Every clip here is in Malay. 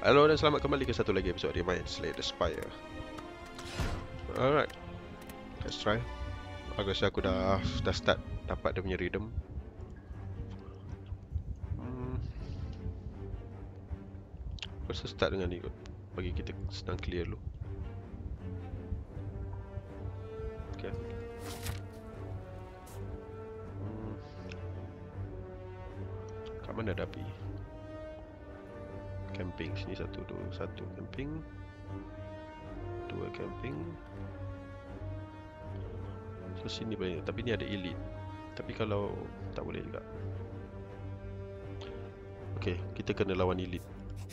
Halo dan selamat kembali ke satu lagi episod di main Slay the Spire. Alright, let's try. Aku rasa aku dah start dapat dia punya rhythm. Aku rasa start dengan ni kot, bagi kita senang clear dulu. Okay. Kat mana ada api? Camping sini, satu camping, 2 camping. So sini boleh, tapi ni ada elite. Tapi kalau tak boleh juga. Okay, kita kena lawan elite.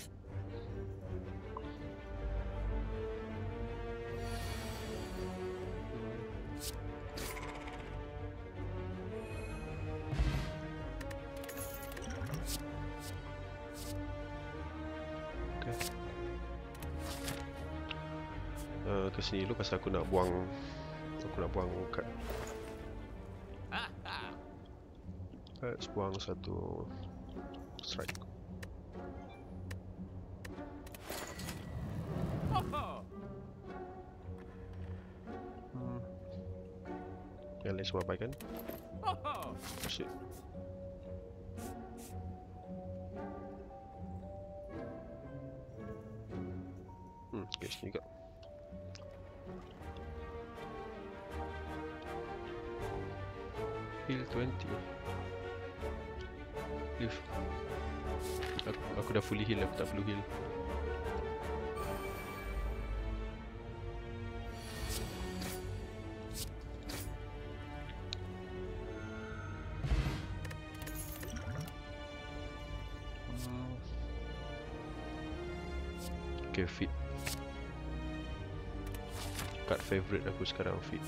Ke sini dulu pasal aku nak buang kad. Let's buang satu strike. Yang lain semua abaikan. Shit. Okay, sini juga. Heal 20. Leave. Aku dah fully heal, aku tak perlu heal. Okay, feed. Card favorite aku sekarang feed.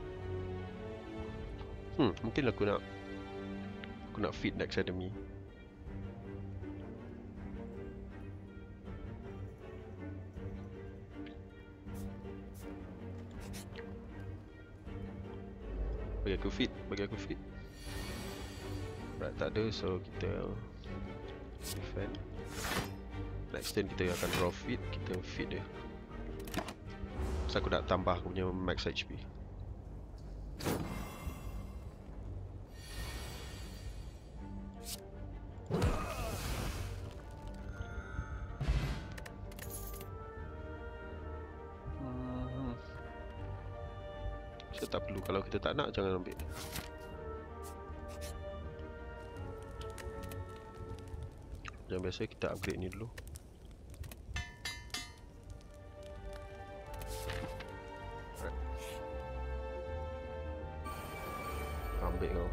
Mungkin aku nak feed next enemy. Bagi aku feed. Right, tak ada, so kita defend. Next turn kita akan draw feed, kita feed dia. So aku nak tambah aku punya max HP. So tak perlu, kalau kita tak nak jangan ambil. Yang biasa kita upgrade ni dulu. Ambil kau.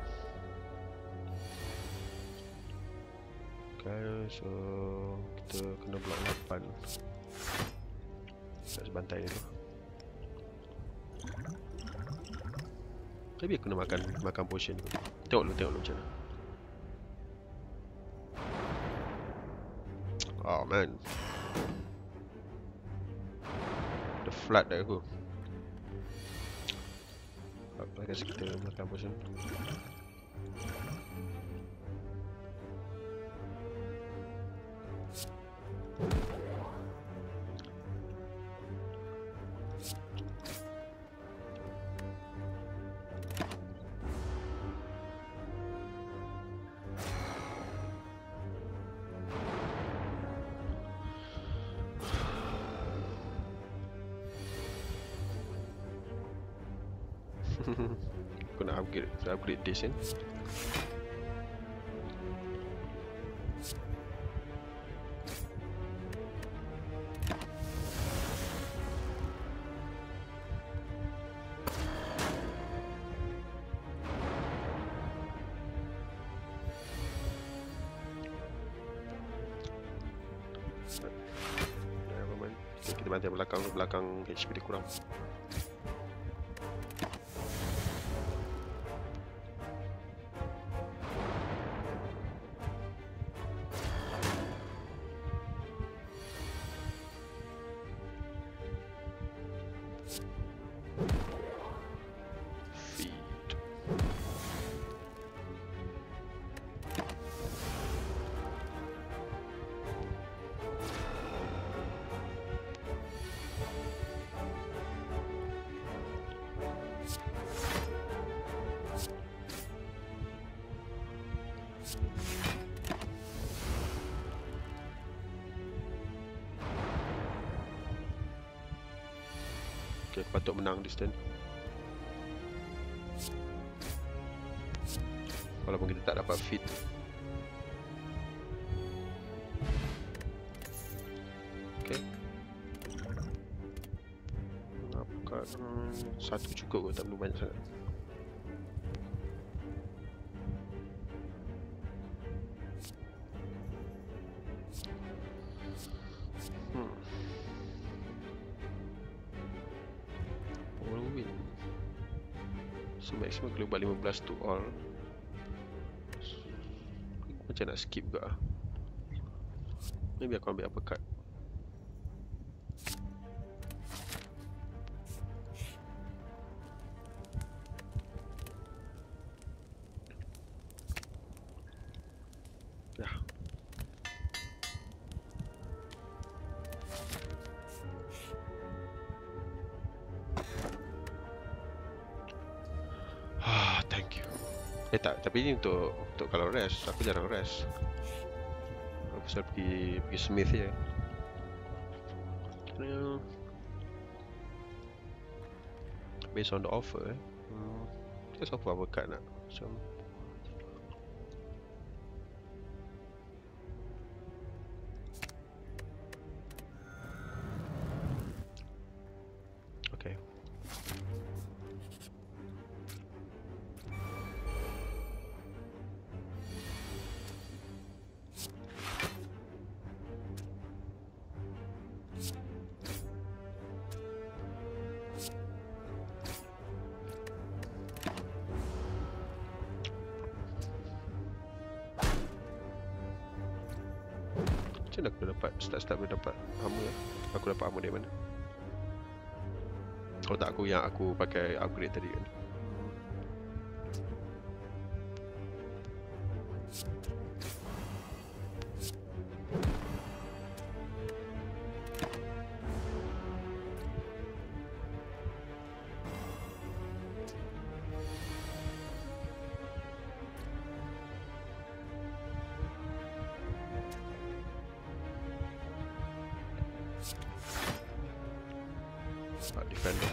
Okay, so kita kena block 8. Let's bantai dulu. Tapi aku kena makan potion. Tengok dulu macam mana. Oh man, the flood dah aku. Kasi kita makan potion. Aku nak upgrade this kan. Kita bantai belakang HP dia kurang. Okay, patut menang this turn. Walaupun kita tak dapat feed. Okay. Apakah satu cukup kot, tak perlu banyak sangat. So maximum global 15 to all. Macam nak skip ke? Maybe aku ambil uppercut. Ya. Thank you. Tak, tapi ini untuk kalau rest, aku jarang rest. Aku selalu pergi smith je. Based on the offer, just offer uppercut nak. Macam okay. Macam mana aku dapat start boleh dapat armor? Aku dapat armor dari mana? Kalau tak aku pakai upgrade tadi kan. Defender.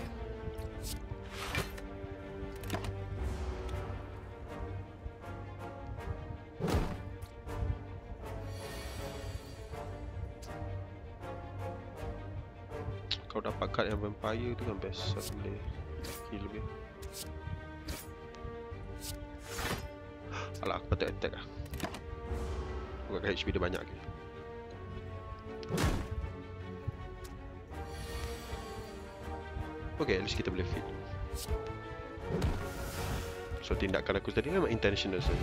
Kau dapat card yang vampire tu kan best. Aku boleh kill lebih. Alah, aku patut attack lah. Bukan HP dia banyak ke. Okay, at least kita boleh feed. So tindakan aku tadi memang intentional saja.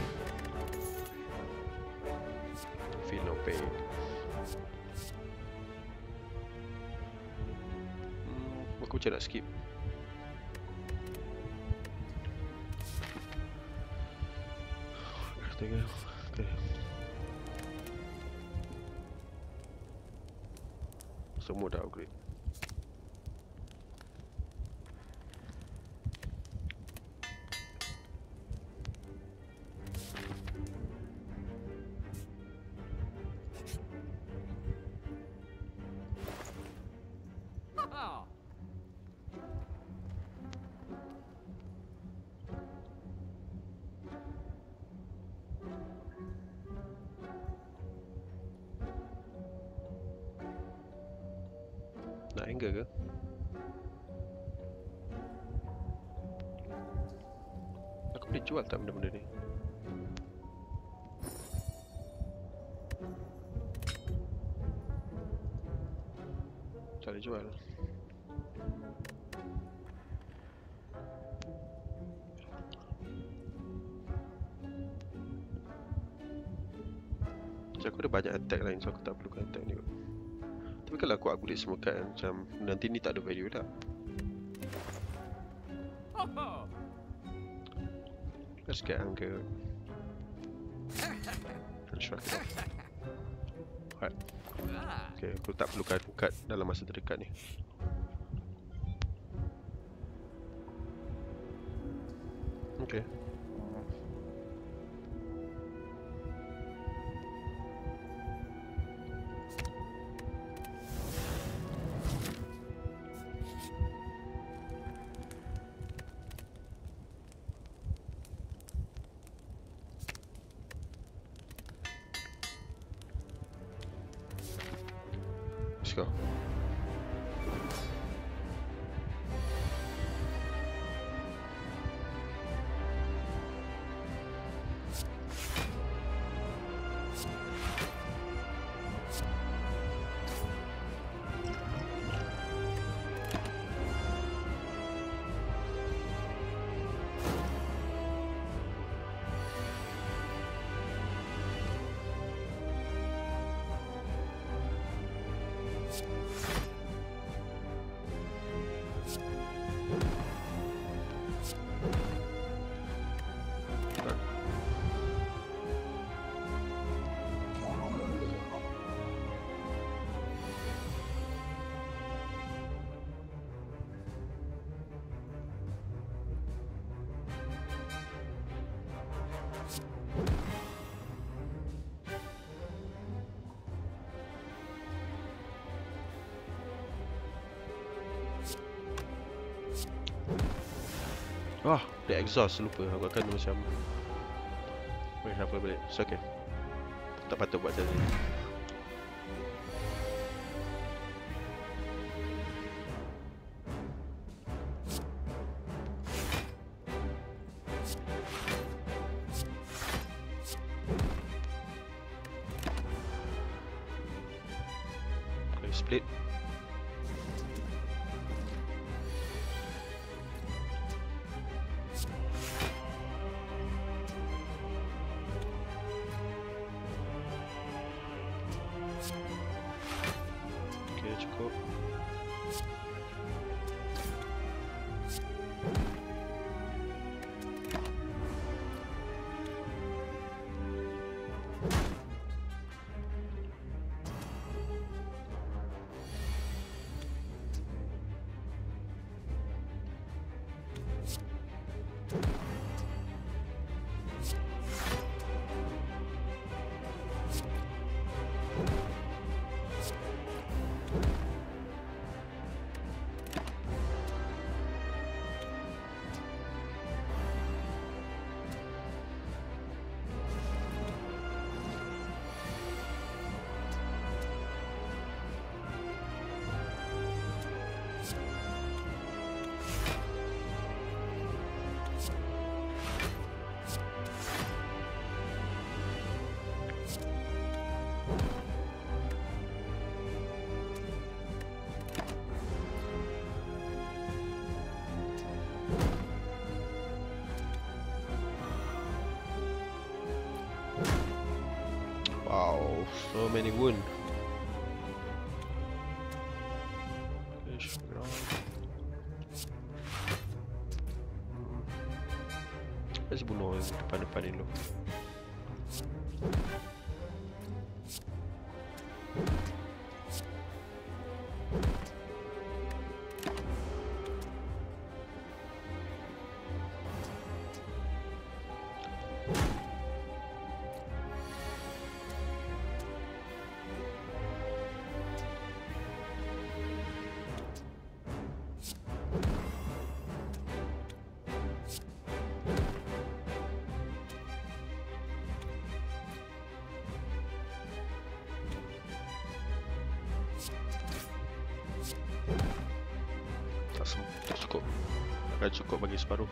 Feel no pain. Aku macam nak skip. Okay. Semua dah upgrade. Nak anger ke? Aku boleh jual tak benda-benda ni? Tak boleh jual. Macam aku ada banyak attack lain, so aku tak perlukan attack ni kot. Tapi kalau aku upgrade semua kan, macam nanti ni tak ada value dah. Let's get anger. Construct it. Alright. Okay, aku tak perlukan card dalam masa terdekat ni. Okay. go. Wah, dia exhaust, lupa. Aku akan macam shuffle balik. It's okay. Tak patut buat macam ni. Okay, split. Cukup. Wow, so many wound. Let's bunuh yang depan-depan ni dulu. Tak cukup. Akan cukup bagi separuh.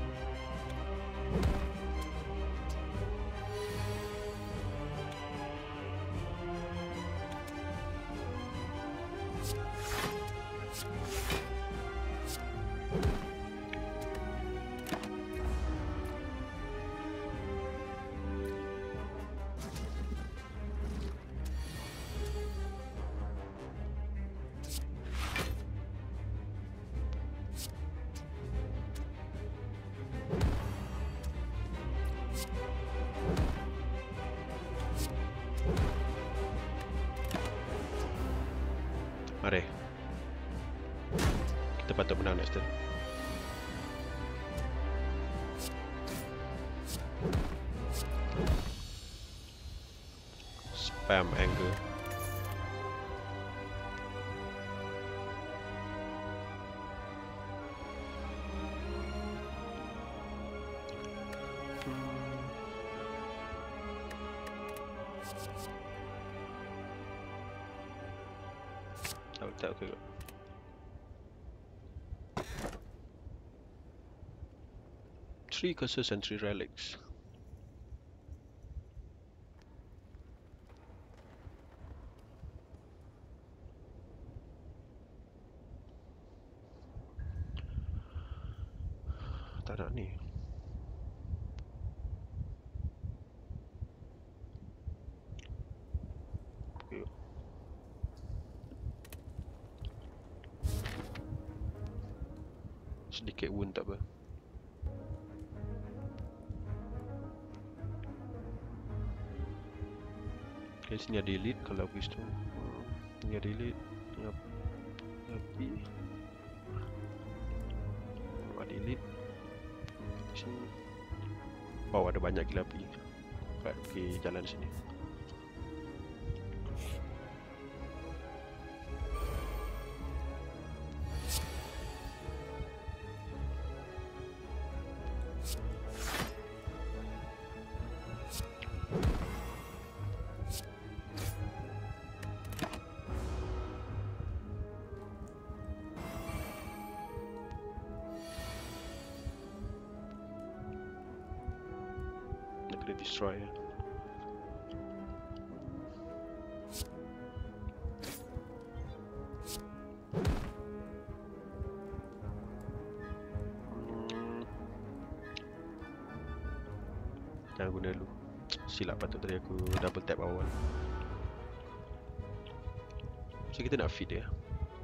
Mari. Kita patut menang next turn. Spam anger. Tak ke? Three curses and 3 relics. Tak nak ni. Okay. Sedikit wound tak apa. Okay, sini ada elite kalau habis tu. Ni ada elite. Api. Ada elite. Sini. Wow, ada banyak gila api. Kat pergi jalan sini. Nak kena destroy ya. Jangan guna dulu. Silap patut tadi aku double tap awal. So kita nak feed dia.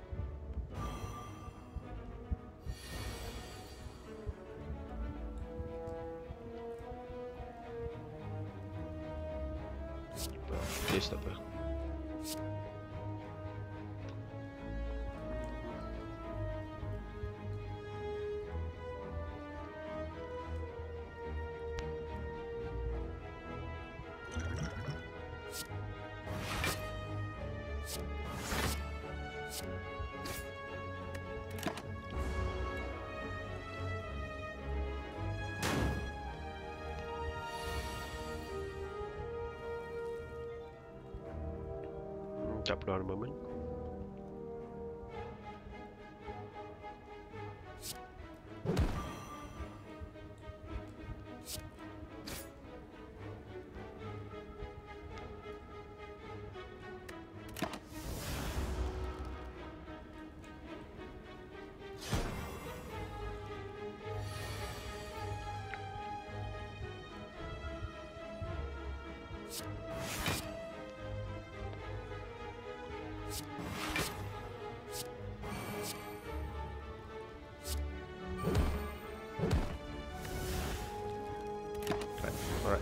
Place tak apa. Tak perlu armament. Alright.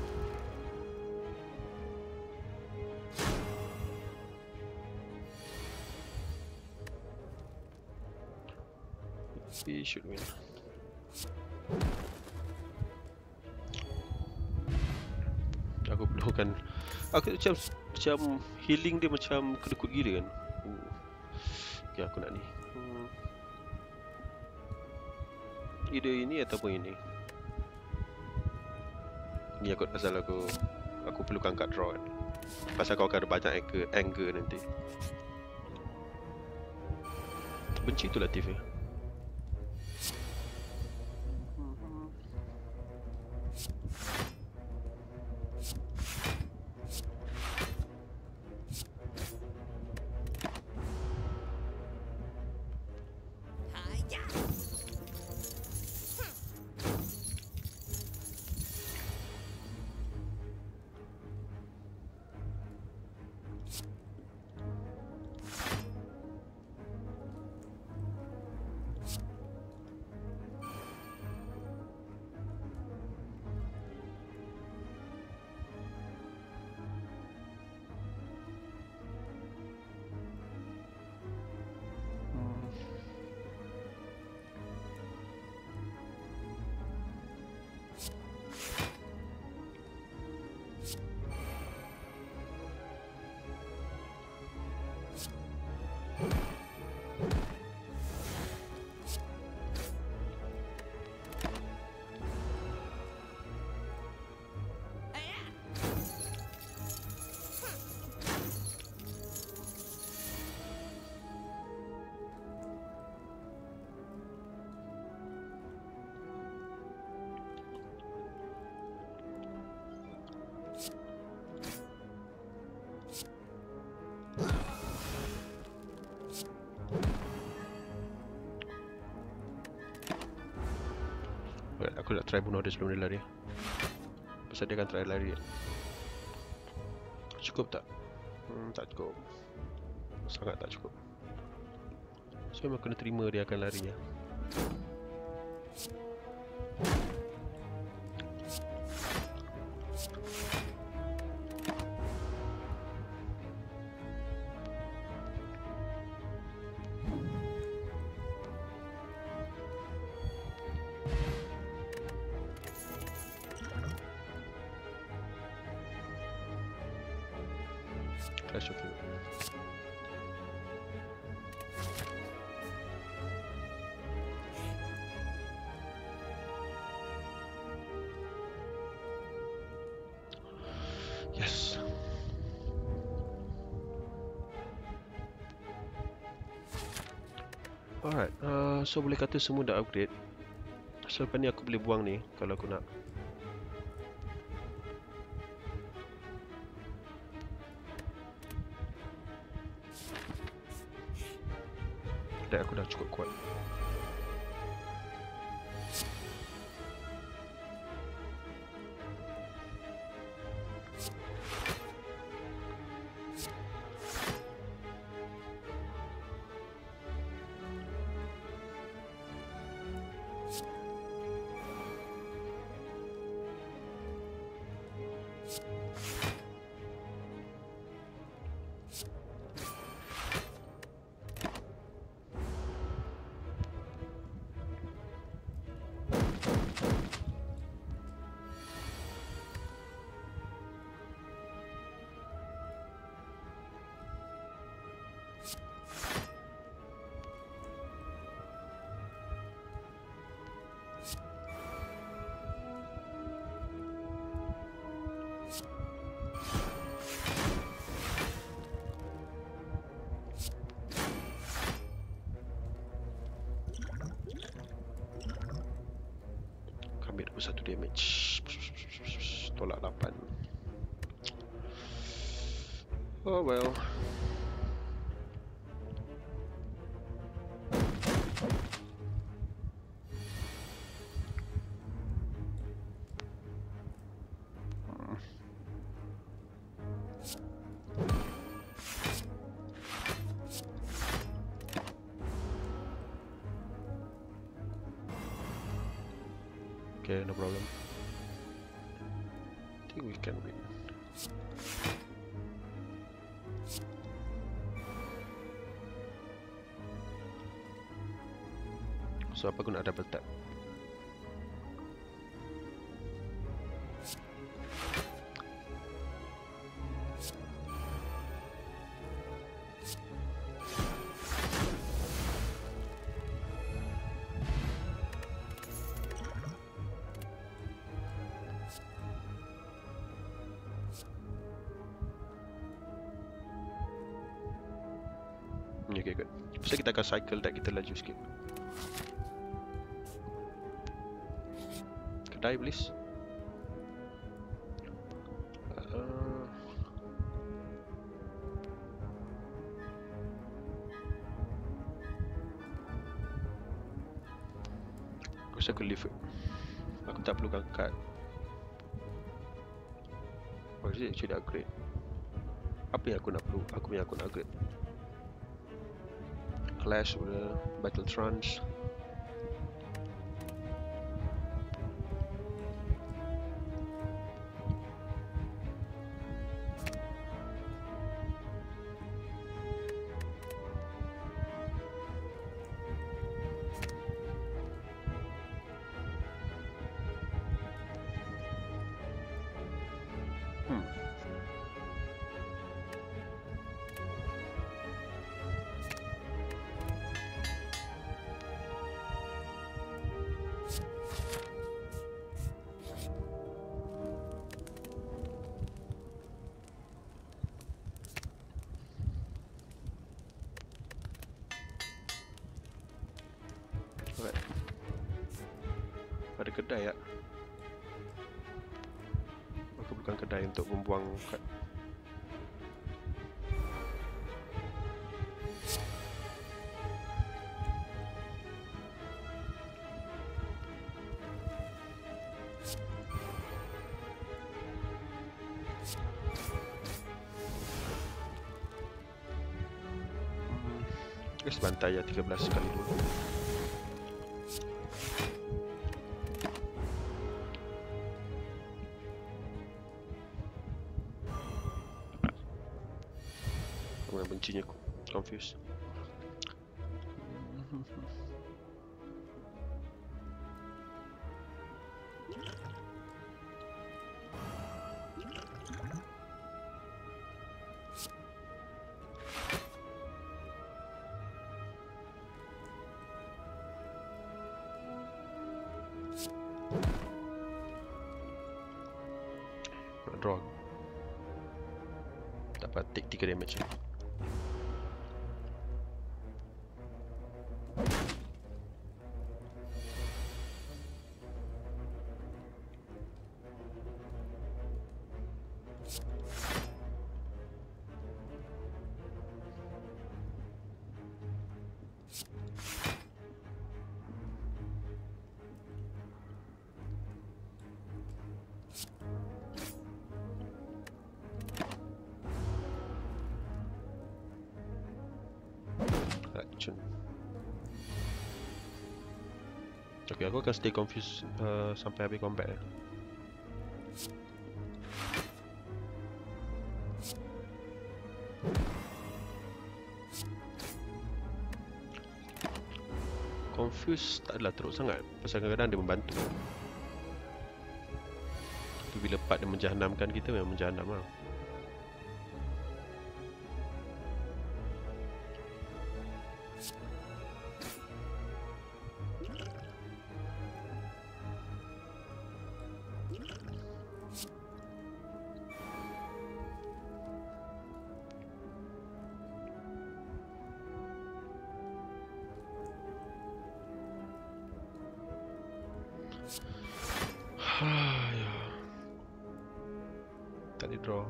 We should win. Aku perlukan. Aku macam healing dia macam kedekut gila kan. Okay, aku nak ni. Either ini ataupun ini. Ni aku pasal aku perlukan card draw kan. Pasal kau akan ada banyak anger nanti. Benci tu Latif ya. Aku nak try bunuh dia sebelum dia lari. Pasal dia akan try lari. Cukup tak? Tak cukup. Sangat tak cukup. So memang kena terima dia akan lari ya. Clash of Kings. Yes. Alright, so boleh kata semua dah upgrade. So lepas ni aku boleh buang ni kalau aku nak. Dan aku dah cukup kuat. Ambil 21 damage. Tolak 8. Oh well. Okay, no problem. I think we can win. So apa guna double tap? Okay, good. So kita akan cycle deck kita laju sikit. Kedai please. Aku rasa aku leave. Aku tak perlukan card. Or is it actually upgrade? Apa yang aku nak perlu? Aku yang aku nak upgrade. Clash udah, Battle Trance. Alright. Ada kedai ya. Aku bukan kedai untuk membuang kad. Guys, bantai ya 13 kali 2. Aku yang bencinya confused. Draw. Dapat take 3 damage. Okay, aku akan stay confused sampai habis combat. Confused tak adalah teruk sangat, pasal kadang-kadang dia membantu. Tapi bila part dia menjahanamkan kita, memang menjahanam lah. Tak ada draw.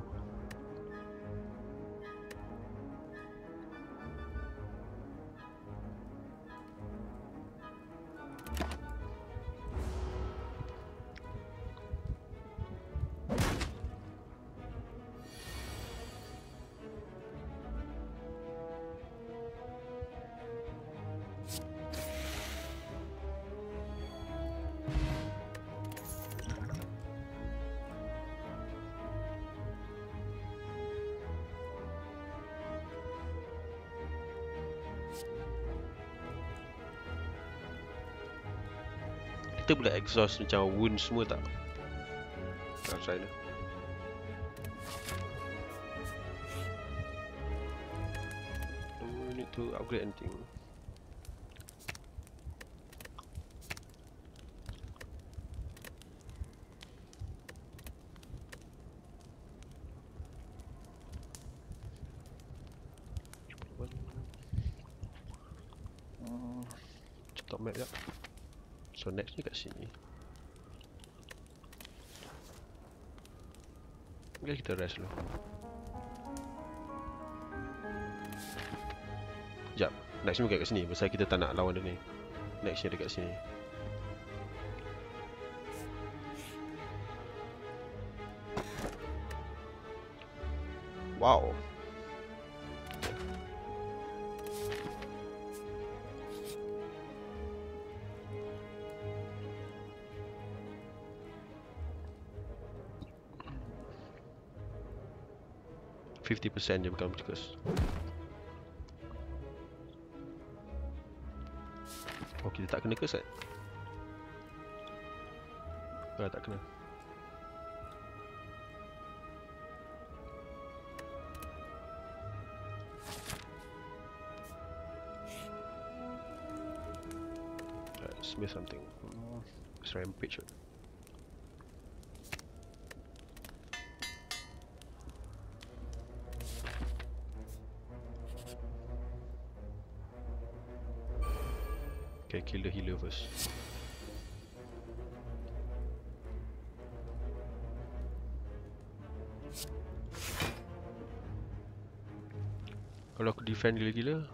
Kita boleh exhaust macam wound semua tak? Nak try ni. Do we need to upgrade anything? Stop map ya. So next ni kat sini. Okay, kita rest dulu. Sekejap, next ni bukan kat sini. Pasal kita tak nak lawan dia ni. Next ni dekat sini. Wow. %50 je bukan curse. Oh, kita tak kena curse kan? Tak kena. Let's miss something. Let's rampage. Okay, kill the healer first. Kalau aku defend gila-gila,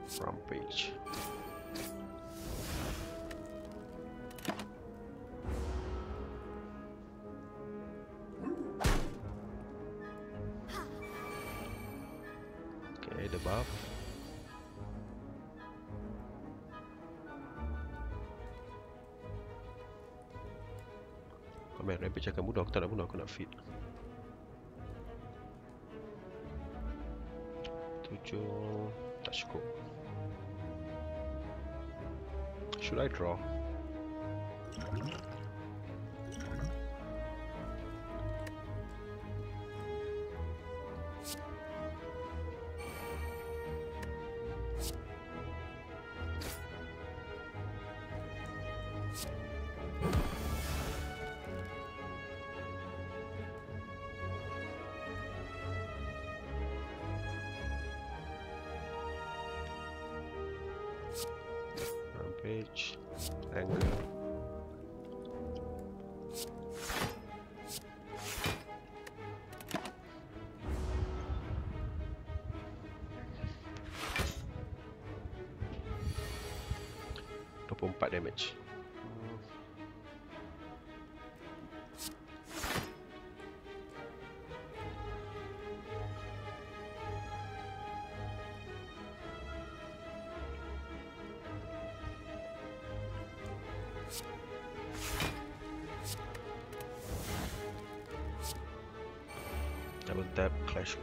Rampage. Okay, the buff. Oh man, Rampage akan bunuh. Aku tak nak bunuh, aku nak feed. 7 tak cukup. Should I draw? Rampage, anger. Damage. Double tap, clash.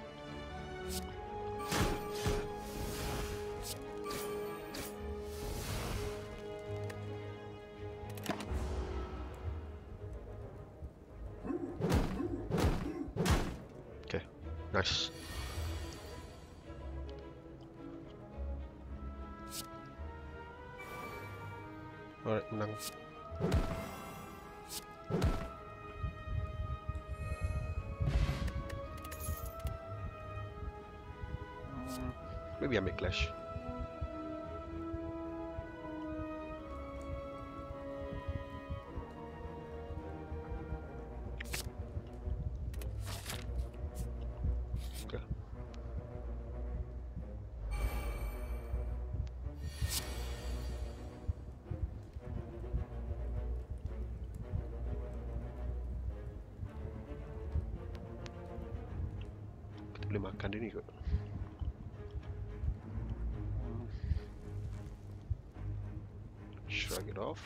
Okay, nice. Alright, menang. Maybe I make clash. Okay. Kita boleh makan dia ni kot. Shrug it off.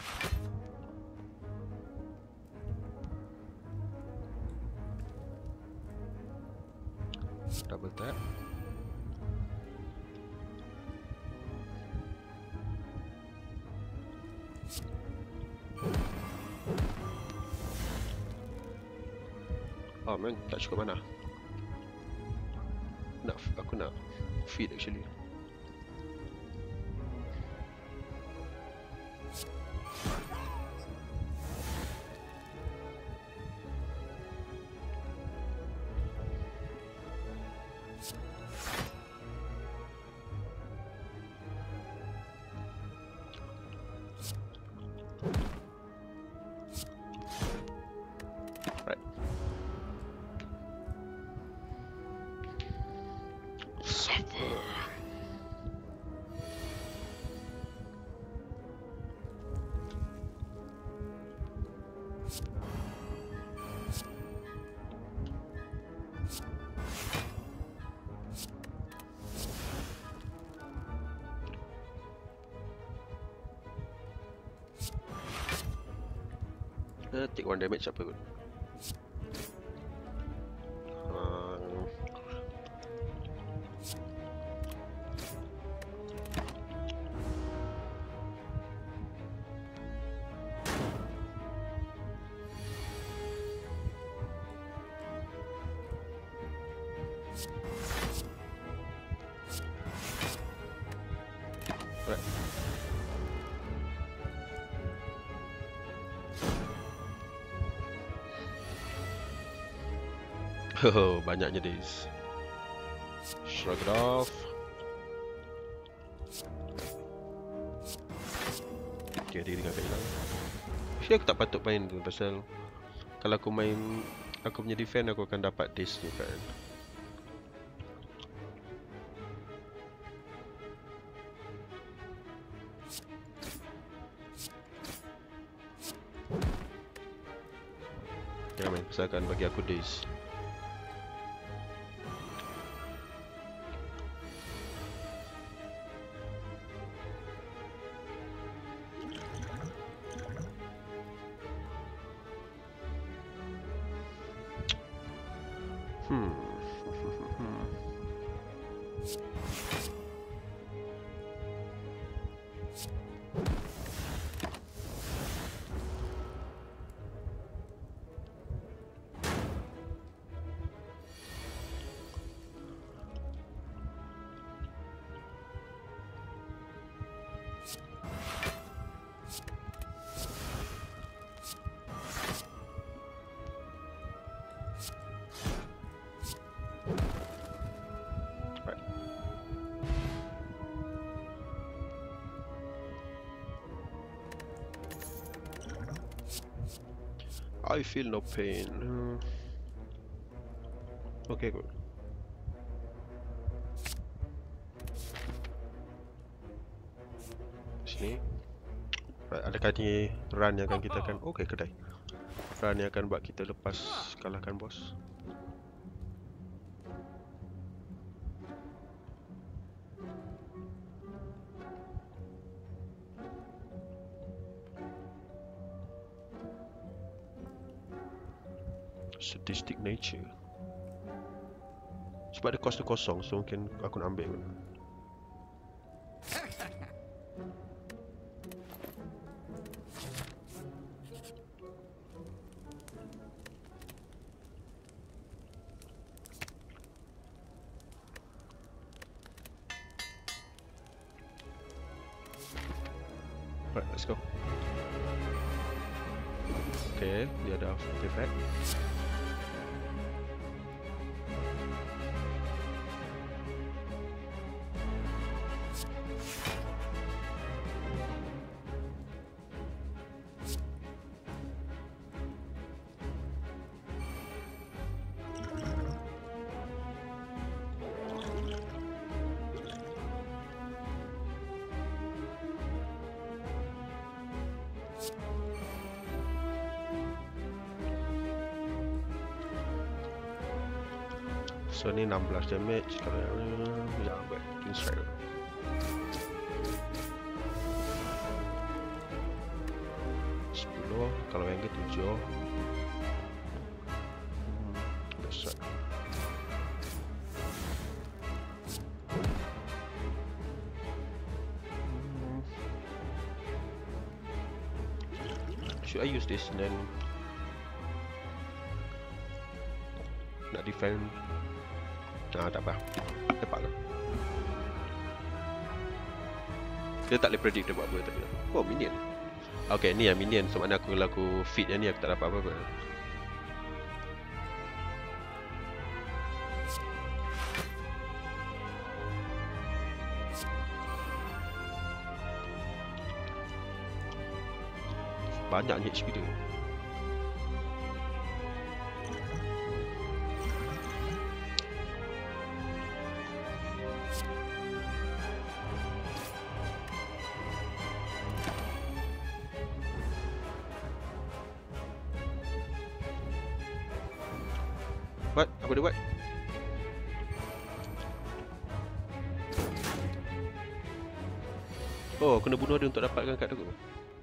Double tap. Oh man, tak cukup mana? Aku nak feed actually. Right. Suffer. Take 1 damage apa kot. Right. Oh, banyaknya days. Shrug it off. Okay, dia dengan hilang. Actually aku tak patut main tu pasal kalau aku main aku punya defend aku akan dapat days ni kan. Okay. Right. Jangan main, pasal akan bagi aku daze. I feel no pain. Okay, good. Sini. Right, adakah ni run yang akan kita akan... Okay, kedai. Run yang akan buat kita lepas kalahkan bos. Sadistic nature. Sebab dia cost dia kosong, so mungkin aku nak ambil pun. Right, let's go. Okay, dia ada artifact. So ni 16 damage kalau yang buat Twin Strike. Kalau yang ke 7. That's right. Should I use this and then nak defend? Nah, tak apa. Tepat lah. Dia tak boleh predict dia buat apa tadi. Oh, minion. Okay, ni yang minion. So maknanya aku kalau aku feed yang ni aku tak dapat apa-apa. Banyak HP dia. What? Apa dia buat? Oh, kena bunuh dia untuk dapatkan kad aku.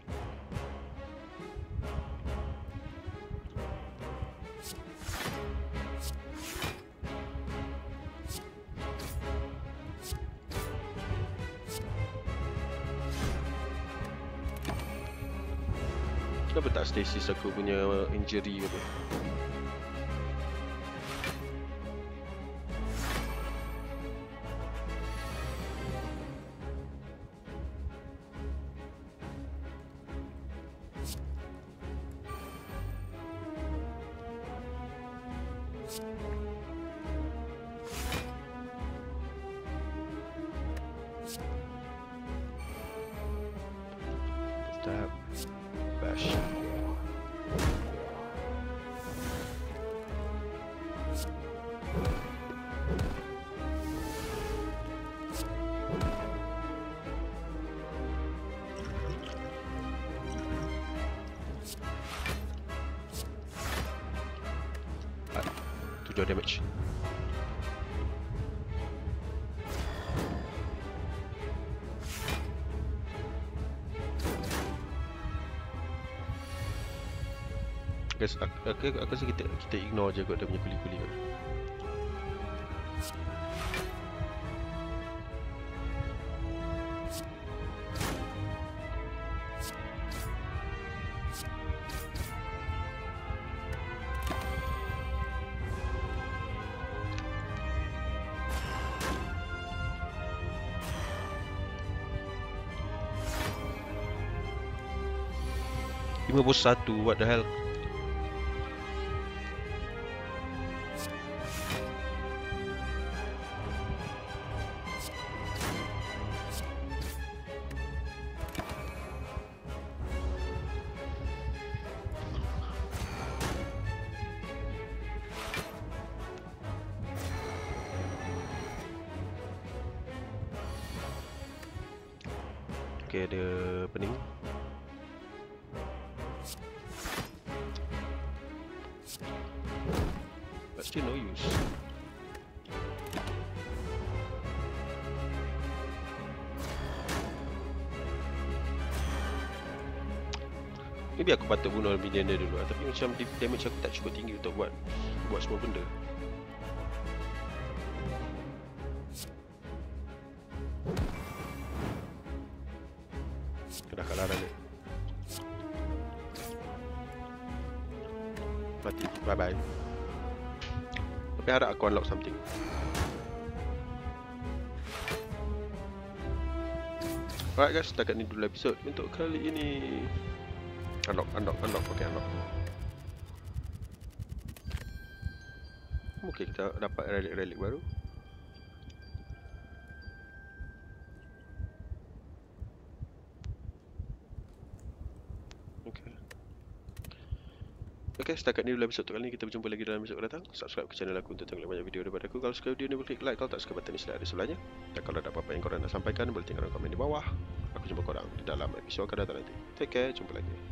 Kenapa tak stasis aku punya injury apa? Stab. Bash. your damage. Guys, aku rasa kita ignore je kot dia punya kuli-kuli kot. Satu, what the hell? Okay, ada pening. But still no use. Maybe aku patut bunuh minion dia dulu, tapi macam damage aku tak cukup tinggi untuk buat semua benda. Dah kalah dah ni. Mati, bye bye. Tapi harap aku unlock something. Alright guys, setakat ni dulu episod untuk kali ini. Unlock, okay, unlock. Okay, kita dapat relic baru. Okay, setakat ni dulu episod kali ni. Kita berjumpa lagi dalam episod datang. Subscribe ke channel aku untuk tengok banyak video daripada aku. Kalau suka video ni, boleh klik like. Kalau tak suka, button ni sudah ada sebelahnya. Dan kalau ada apa-apa yang korang nak sampaikan, boleh tinggalkan komen di bawah. Aku jumpa korang di dalam episod akan datang nanti. Take care, jumpa lagi.